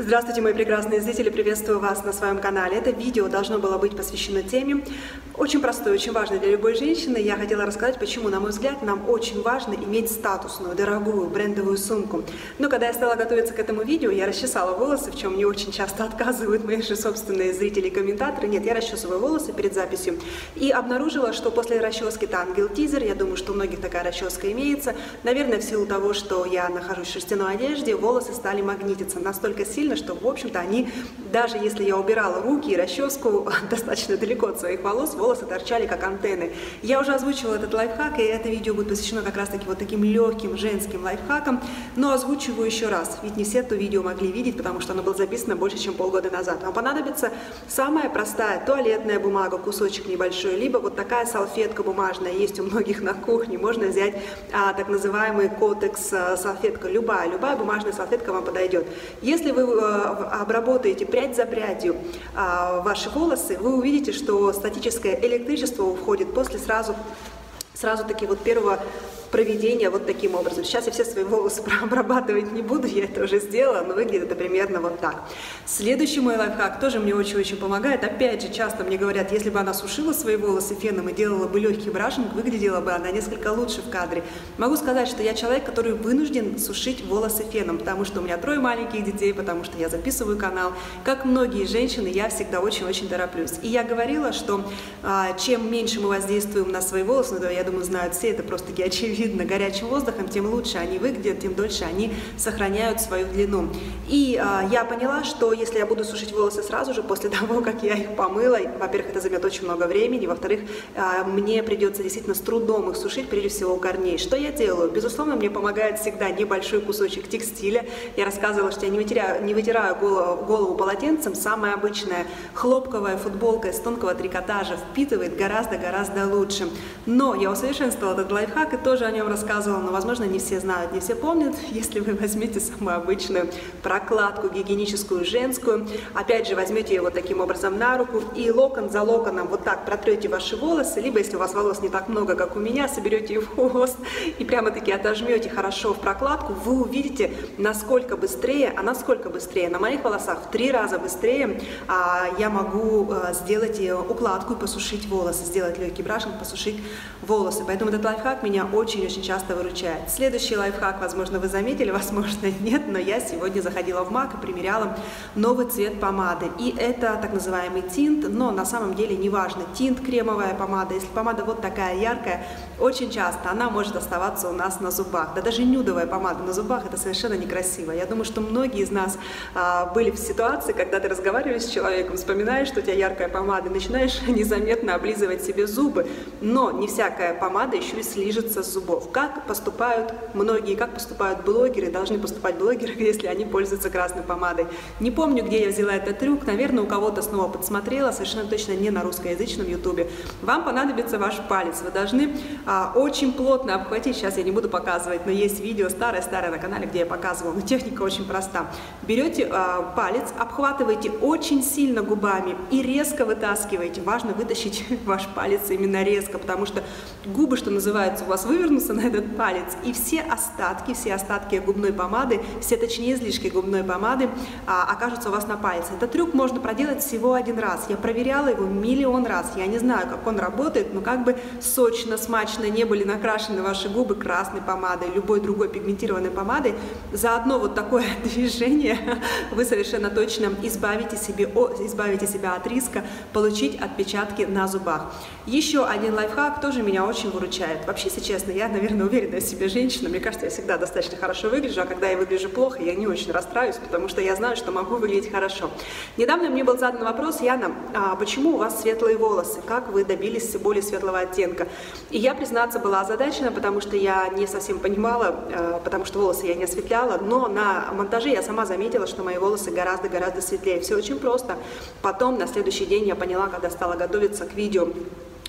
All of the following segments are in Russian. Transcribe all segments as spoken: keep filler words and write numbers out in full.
Здравствуйте, мои прекрасные зрители, приветствую вас на своем канале. Это видео должно было быть посвящено теме очень простой, очень важной для любой женщины. Я хотела рассказать, почему, на мой взгляд, нам очень важно иметь статусную, дорогую, брендовую сумку. Но когда я стала готовиться к этому видео, я расчесала волосы, в чем мне очень часто отказывают мои же собственные зрители и комментаторы. Нет, я расчесываю волосы перед записью и обнаружила, что после расчески Тангел Тизер, я думаю, что у многих такая расческа имеется, наверное, в силу того, что я нахожусь в шерстяной одежде, волосы стали магнититься настолько сильно, что, в общем-то, они, даже если я убирала руки и расческу достаточно далеко от своих волос, волосы торчали как антенны. Я уже озвучивала этот лайфхак, и это видео будет посвящено как раз-таки вот таким легким женским лайфхакам, но озвучиваю еще раз, ведь не все то видео могли видеть, потому что оно было записано больше, чем полгода назад. Вам понадобится самая простая туалетная бумага, кусочек небольшой, либо вот такая салфетка бумажная, есть у многих на кухне, можно взять а, так называемый котекс а, салфетка, любая, любая бумажная салфетка вам подойдет. Если вы обработаете прядь за прядью а, ваши волосы, вы увидите, что статическое электричество уходит после сразу, сразу таки вот первого проведения вот таким образом. Сейчас я все свои волосы обрабатывать не буду, я это уже сделала, но выглядит это примерно вот так. Следующий мой лайфхак тоже мне очень-очень помогает. Опять же, часто мне говорят, если бы она сушила свои волосы феном и делала бы легкий брашинг, выглядела бы она несколько лучше в кадре. Могу сказать, что я человек, который вынужден сушить волосы феном, потому что у меня трое маленьких детей, потому что я записываю канал. Как многие женщины, я всегда очень-очень тороплюсь. И я говорила, что а, чем меньше мы воздействуем на свои волосы, ну, я думаю, знают все, это просто-таки очевидно, видно горячим воздухом, тем лучше они выглядят, тем дольше они сохраняют свою длину. И а, я поняла, что если я буду сушить волосы сразу же, после того, как я их помыла, во-первых, это займет очень много времени, во-вторых, а, мне придется действительно с трудом их сушить, прежде всего у корней. Что я делаю? Безусловно, мне помогает всегда небольшой кусочек текстиля. Я рассказывала, что я не вытираю, не вытираю голову, голову полотенцем. Самая обычная хлопковая футболка из тонкого трикотажа впитывает гораздо-гораздо лучше. Но я усовершенствовала этот лайфхак и тоже о нем рассказывала, но, возможно, не все знают, не все помнят. Если вы возьмете самую обычную прокладку гигиеническую женскую, опять же, возьмете ее вот таким образом на руку и локон за локоном вот так протрете ваши волосы, либо, если у вас волос не так много, как у меня, соберете их в хвост и прямо-таки отожмете хорошо в прокладку, вы увидите, насколько быстрее, а насколько быстрее, на моих волосах в три раза быстрее а, я могу а, сделать укладку и посушить волосы, сделать легкий брашинг, посушить волосы. Поэтому этот лайфхак меня очень очень часто выручает. Следующий лайфхак, возможно, вы заметили, возможно, нет, но я сегодня заходила в МАК и примеряла новый цвет помады. И это так называемый тинт, но на самом деле не важно, тинт, кремовая помада. Если помада вот такая яркая, очень часто она может оставаться у нас на зубах. Да даже нюдовая помада на зубах, это совершенно некрасиво. Я думаю, что многие из нас а, были в ситуации, когда ты разговариваешь с человеком, вспоминаешь, что у тебя яркая помада, и начинаешь незаметно облизывать себе зубы. Но не всякая помада еще и слижется с зубов. Как поступают многие, как поступают блогеры, должны поступать блогеры, если они пользуются красной помадой. Не помню, где я взяла этот трюк, наверное, у кого-то снова подсмотрела, совершенно точно не на русскоязычном ютубе. Вам понадобится ваш палец, вы должны а, очень плотно обхватить, сейчас я не буду показывать, но есть видео старое-старое на канале, где я показывала, но техника очень проста. Берете а, палец, обхватываете очень сильно губами и резко вытаскиваете. Важно вытащить ваш палец именно резко, потому что губы, что называется, у вас вывернутся на этот палец, и все остатки, все остатки губной помады, все, точнее, излишки губной помады а, окажутся у вас на пальце. Этот трюк можно проделать всего один раз. Я проверяла его миллион раз. Я не знаю, как он работает, но как бы сочно, смачно не были накрашены ваши губы красной помадой, любой другой пигментированной помадой, за одно вот такое движение вы совершенно точно избавите, себе, о, избавите себя от риска получить отпечатки на зубах. Еще один лайфхак тоже меня очень выручает. Вообще, если честно, я, наверное, уверенная в себе женщина. Мне кажется, я всегда достаточно хорошо выгляжу, а когда я выгляжу плохо, я не очень расстраиваюсь, потому что я знаю, что могу выглядеть хорошо. Недавно мне был задан вопрос: Яна, а почему у вас светлые волосы? Как вы добились более светлого оттенка? И я, признаться, была озадачена, потому что я не совсем понимала, потому что волосы я не осветляла, но на монтаже я сама заметила, что мои волосы гораздо-гораздо светлее. Все очень просто. Потом, на следующий день, я поняла, когда стала готовиться к видео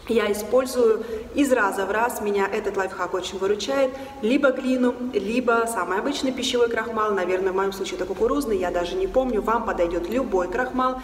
я использую из раза в раз, меня этот лайфхак очень выручает, либо глину, либо самый обычный пищевой крахмал, наверное, в моем случае это кукурузный, я даже не помню, вам подойдет любой крахмал.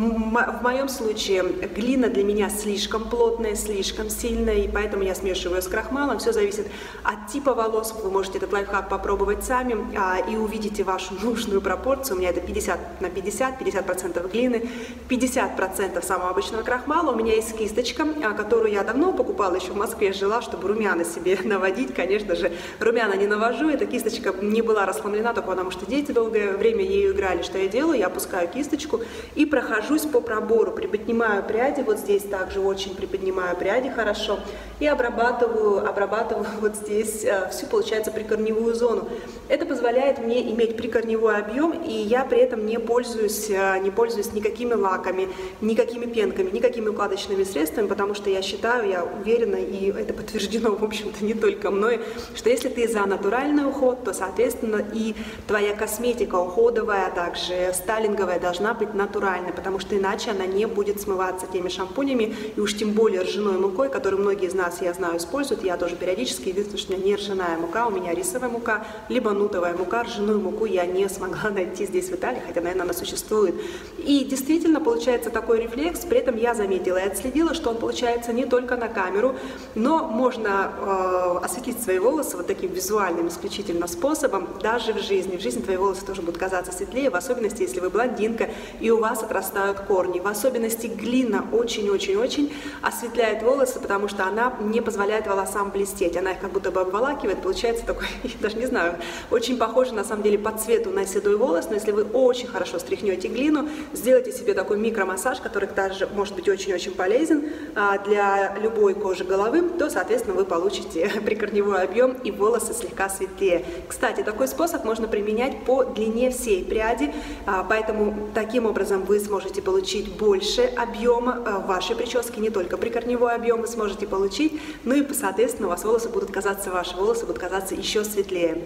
В моем случае глина для меня слишком плотная, слишком сильная, и поэтому я смешиваю с крахмалом, все зависит от типа волос, вы можете этот лайфхак попробовать сами а, и увидите вашу нужную пропорцию, у меня это пятьдесят на пятьдесят, пятьдесят процентов глины, пятьдесят процентов самого обычного крахмала, у меня есть кисточка, которую я давно покупала, еще в Москве жила, чтобы румяна себе наводить. Конечно же, румяна не навожу, эта кисточка не была расхламлена, только потому что дети долгое время ею играли. Что я делаю? Я опускаю кисточку и прохожусь по пробору, приподнимаю пряди, вот здесь также очень приподнимаю пряди хорошо, и обрабатываю, обрабатываю вот здесь всю, получается, прикорневую зону. Это позволяет мне иметь прикорневой объем, и я при этом не пользуюсь, не пользуюсь никакими лаками, никакими пенками, никакими укладочными средствами, потому что я считаю, я уверена, и это подтверждено, в общем-то, не только мной, что если ты за натуральный уход, то, соответственно, и твоя косметика уходовая, а также стайлинговая должна быть натуральной, потому что иначе она не будет смываться теми шампунями, и уж тем более ржаной мукой, которую многие из нас, я знаю, используют. Я тоже периодически, единственное, что у меня не ржаная мука, у меня рисовая мука, либо нутовая мука. Ржаную муку я не смогла найти здесь, в Италии, хотя, наверное, она существует. И действительно получается такой рефлекс, при этом я заметила и отследила, что он получается не только на камеру, но можно э, осветлить свои волосы вот таким визуальным исключительно способом, даже в жизни. В жизни твои волосы тоже будут казаться светлее, в особенности, если вы блондинка и у вас отрастают корни. В особенности глина очень-очень-очень осветляет волосы, потому что она не позволяет волосам блестеть. Она их как будто бы обволакивает, получается такой, я даже не знаю, очень похоже на самом деле по цвету на седой волос, но если вы очень хорошо стряхнете глину, сделайте себе такой микромассаж, который также может быть очень-очень полезен а, для любой кожи головы, то, соответственно, вы получите прикорневой объем и волосы слегка светлее. Кстати, такой способ можно применять по длине всей пряди, а, поэтому таким образом вы сможете получить больше объема а, в вашей прическе, не только прикорневой объем вы сможете получить, ну и, соответственно, у вас волосы будут казаться, ваши волосы будут казаться еще светлее.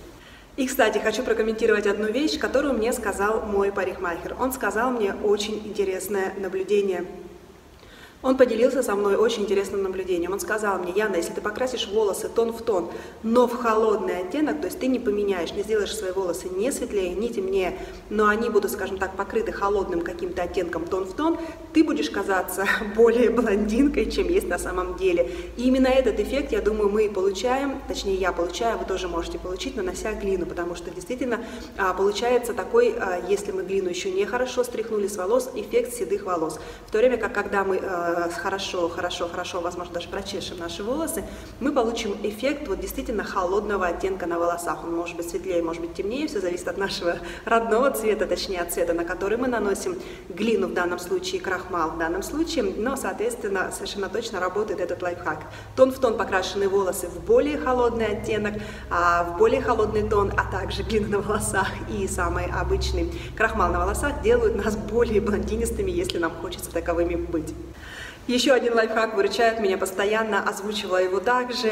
И, кстати, хочу прокомментировать одну вещь, которую мне сказал мой парикмахер. Он сказал мне очень интересное наблюдение. Он поделился со мной очень интересным наблюдением. Он сказал мне: Яна, если ты покрасишь волосы тон в тон, но в холодный оттенок, то есть ты не поменяешь, не сделаешь свои волосы ни светлее, ни темнее, но они будут, скажем так, покрыты холодным каким-то оттенком тон в тон, ты будешь казаться более блондинкой, чем есть на самом деле. И именно этот эффект, я думаю, мы и получаем, точнее я получаю, вы тоже можете получить, нанося глину, потому что действительно получается такой, если мы глину еще не хорошо стряхнули с волос, эффект седых волос. В то время как когда мы хорошо, хорошо, хорошо, возможно, даже прочешем наши волосы, мы получим эффект вот действительно холодного оттенка на волосах. Он может быть светлее, может быть темнее, все зависит от нашего родного цвета, точнее от цвета, на который мы наносим глину, в данном случае крахмал в данном случае, но, соответственно, совершенно точно работает этот лайфхак. Тон в тон покрашенные волосы в более холодный оттенок, а в более холодный тон, а также глина на волосах и самый обычный крахмал на волосах делают нас более блондинистыми, если нам хочется таковыми быть. Еще один лайфхак выручает меня постоянно, озвучивала его также.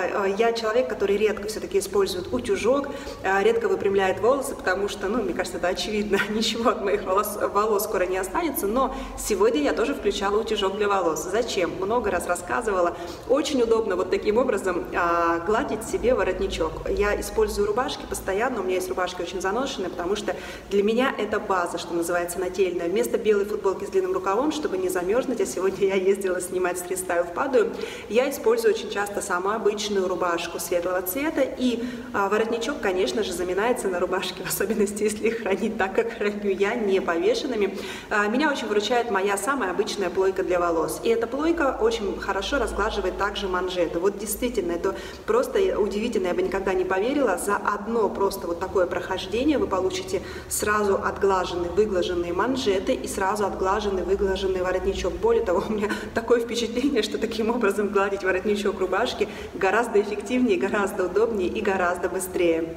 Я человек, который редко все-таки использует утюжок, редко выпрямляет волосы, потому что, ну, мне кажется, это очевидно, ничего от моих волос, волос скоро не останется, но сегодня я тоже включала утюжок для волос. Зачем? Много раз рассказывала. Очень удобно вот таким образом гладить себе воротничок. Я использую рубашки постоянно, у меня есть рубашки очень заношенные, потому что для меня это база, что называется, нательная. Вместо белой футболки с длинным рукавом, чтобы не замерзнуть, а сегодня я ездила снимать стрит-стайл в Падую, я использую очень часто самую обычную рубашку светлого цвета, и а, воротничок, конечно же, заминается на рубашке, в особенности, если их хранить так, как храню я, не повешенными. А, меня очень выручает моя самая обычная плойка для волос, и эта плойка очень хорошо разглаживает также манжеты. Вот действительно, это просто удивительно, я бы никогда не поверила, за одно просто вот такое прохождение вы получите сразу отглаженные, выглаженные манжеты и сразу отглаженный, выглаженный воротничок. Более того, у меня такое впечатление, что таким образом гладить воротничок рубашки гораздо эффективнее, гораздо удобнее и гораздо быстрее.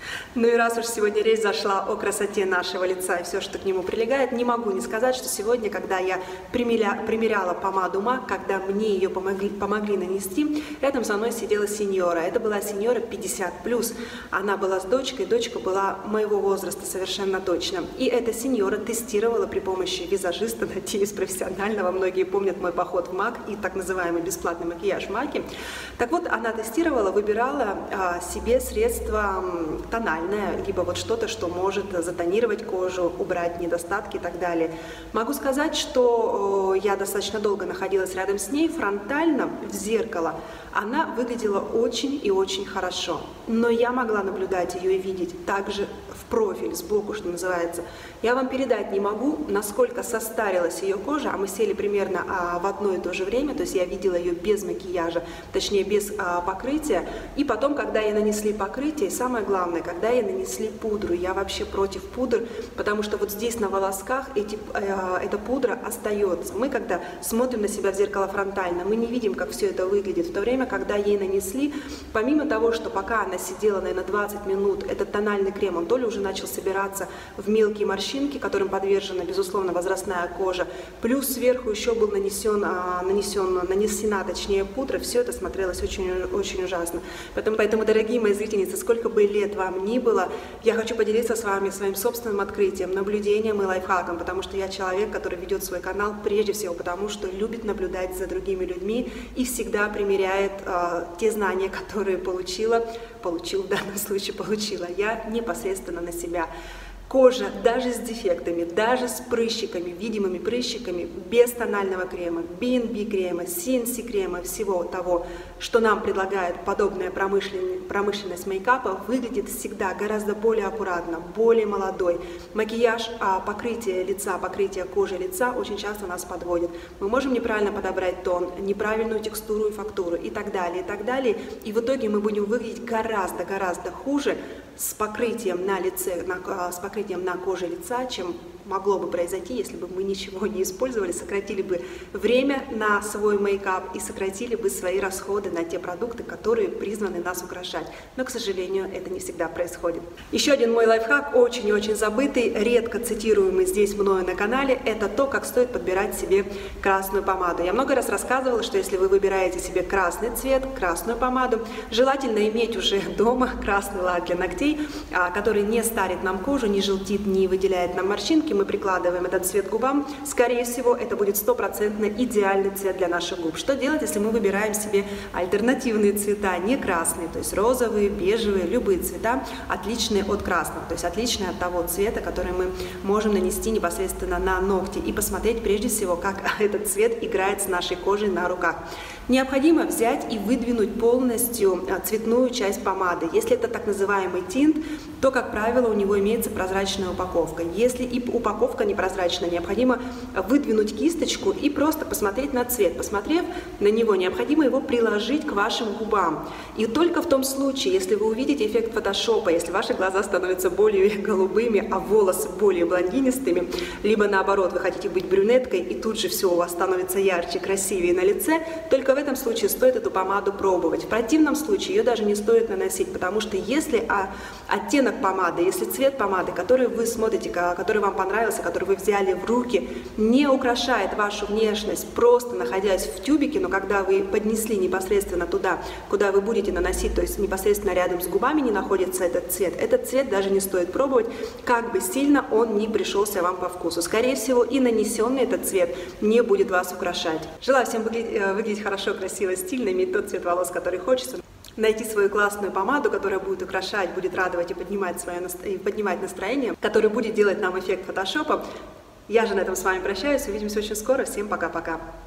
Ну и раз уж сегодня речь зашла о красоте нашего лица и все, что к нему прилегает, не могу не сказать, что сегодня, когда я примеря, примеряла помаду мак, когда мне ее помогли, помогли нанести, рядом со мной сидела сеньора. Это была сеньора пятьдесят плюс. Она была с дочкой, дочка была моего возраста совершенно точно. И эта сеньора тестировала при помощи визажиста, надеюсь, профессионального. Многие помнят мой поход в МАК и так называемый бесплатный макияж в МАКе. Так вот, она тестировала, выбирала а, себе средства тональное, либо вот что-то, что может затонировать кожу, убрать недостатки и так далее. Могу сказать, что я достаточно долго находилась рядом с ней, фронтально, в зеркало. Она выглядела очень и очень хорошо, но я могла наблюдать ее и видеть также в профиль, сбоку, что называется. Я вам передать не могу, насколько состарилась ее кожа, а мы сели примерно а, в одно и то же время, то есть я видела ее без макияжа, точнее без а, покрытия, и потом, когда ей нанесли покрытие, самое главное, когда ей нанесли пудру, я вообще против пудр, потому что вот здесь на волосках эти, э, эта пудра остается. Мы, когда смотрим на себя в зеркало фронтально, мы не видим, как все это выглядит, в то время, когда ей нанесли, помимо того, что пока она сидела, наверное, двадцать минут, этот тональный крем, он то ли уже начал собираться в мелкие морщинки, которым подвержена, безусловно, возрастная кожа, плюс сверху еще был нанесен, а, нанесен нанесена, точнее, пудра, все это смотрелось очень, очень ужасно. Поэтому, поэтому, дорогие мои зрительницы, сколько бы лет вам ни было, я хочу поделиться с вами своим собственным открытием, наблюдением и лайфхаком, потому что я человек, который ведет свой канал прежде всего потому, что любит наблюдать за другими людьми и всегда примеряет э, те знания, которые получила, получил в данном случае, получила я непосредственно на себя. Кожа даже с дефектами, даже с прыщиками, видимыми прыщиками, без тонального крема, би эн би крема, си эн си крема, всего того, что нам предлагает подобная промышленность, промышленность мейкапа, выглядит всегда гораздо более аккуратно, более молодой. Макияж, а покрытие лица, покрытие кожи лица очень часто нас подводит. Мы можем неправильно подобрать тон, неправильную текстуру и фактуру и так далее, и так далее. И в итоге мы будем выглядеть гораздо-гораздо хуже с покрытием на лице, на, с покрытием на коже лица, чем могло бы произойти, если бы мы ничего не использовали, сократили бы время на свой мейкап и сократили бы свои расходы на те продукты, которые призваны нас украшать. Но, к сожалению, это не всегда происходит. Еще один мой лайфхак, очень и очень забытый, редко цитируемый здесь мною на канале, это то, как стоит подбирать себе красную помаду. Я много раз рассказывала, что если вы выбираете себе красный цвет, красную помаду, желательно иметь уже дома красный лак для ногтей, который не старит нам кожу, не желтит, не выделяет нам морщинки. Мы прикладываем этот цвет к губам, скорее всего, это будет стопроцентно идеальный цвет для наших губ. Что делать, если мы выбираем себе альтернативные цвета, не красные, то есть розовые, бежевые, любые цвета, отличные от красного, то есть отличные от того цвета, который мы можем нанести непосредственно на ногти и посмотреть прежде всего, как этот цвет играет с нашей кожей на руках. Необходимо взять и выдвинуть полностью цветную часть помады. Если это так называемый тинт, то, как правило, у него имеется прозрачная упаковка. Если и упаковка непрозрачная, необходимо выдвинуть кисточку и просто посмотреть на цвет. Посмотрев на него, необходимо его приложить к вашим губам. И только в том случае, если вы увидите эффект фотошопа, если ваши глаза становятся более голубыми, а волосы более блондинистыми, либо наоборот, вы хотите быть брюнеткой, и тут же все у вас становится ярче, красивее на лице, только в этом случае стоит эту помаду пробовать. В противном случае ее даже не стоит наносить, потому что если оттенок помады, если цвет помады, который вы смотрите, который вам понравился, который вы взяли в руки, не украшает вашу внешность, просто находясь в тюбике, но когда вы поднесли непосредственно туда, куда вы будете наносить, то есть непосредственно рядом с губами не находится этот цвет, этот цвет даже не стоит пробовать, как бы сильно он ни пришелся вам по вкусу. Скорее всего, и нанесенный этот цвет не будет вас украшать. Желаю всем выглядеть, выглядеть хорошо, красиво, стильно, иметь тот цвет волос, который хочется. Найти свою классную помаду, которая будет украшать, будет радовать и поднимать, свое, и поднимать настроение, которая будет делать нам эффект фотошопа. Я же на этом с вами прощаюсь. Увидимся очень скоро. Всем пока-пока.